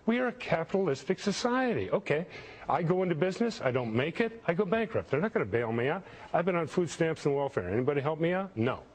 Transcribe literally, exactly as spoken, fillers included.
We are a capitalistic society. Okay, I go into business, I don't make it, I go bankrupt. They're not going to bail me out. I've been on food stamps and welfare. Anybody help me out? No.